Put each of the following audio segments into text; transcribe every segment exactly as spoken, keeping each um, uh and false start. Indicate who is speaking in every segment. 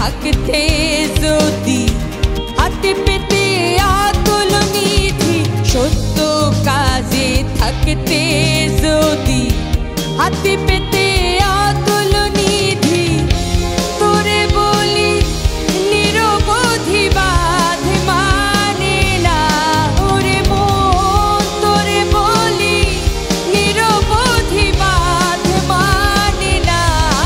Speaker 1: থাকতে যদি হাতে পেতে আকুল নিধি, সত্য কাজে থাকতে যদি হাতে পেতে আকুল নিধি, তোরে বলি নিরবধি বাঁধ মানে না। ওরে মন তোরে বলি নিরবধি বাঁধ মানে না।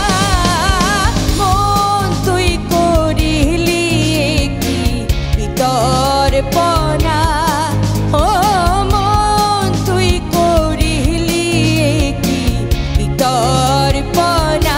Speaker 1: মন তুই করিলি কি দর্পণা, ও মন তুই করিলি কি দর্পণা।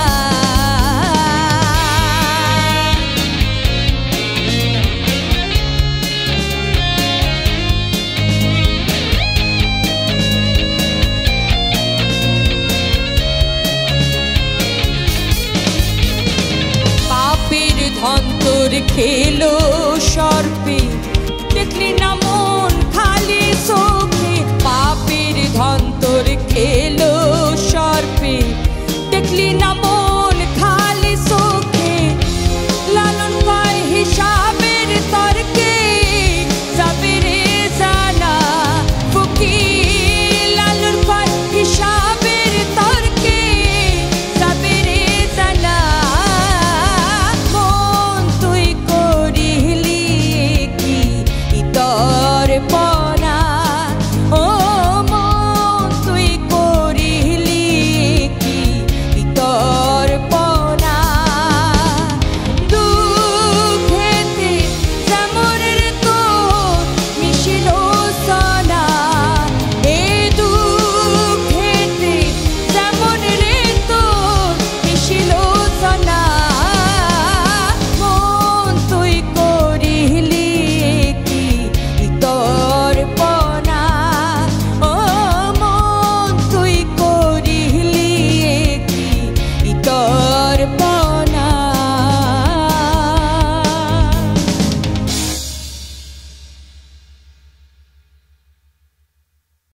Speaker 1: পাপের ধন তোর খেলো সর্পে, দেখলি না মন খালি চোখে। পাপের ধন তোর খেলো সর্পে,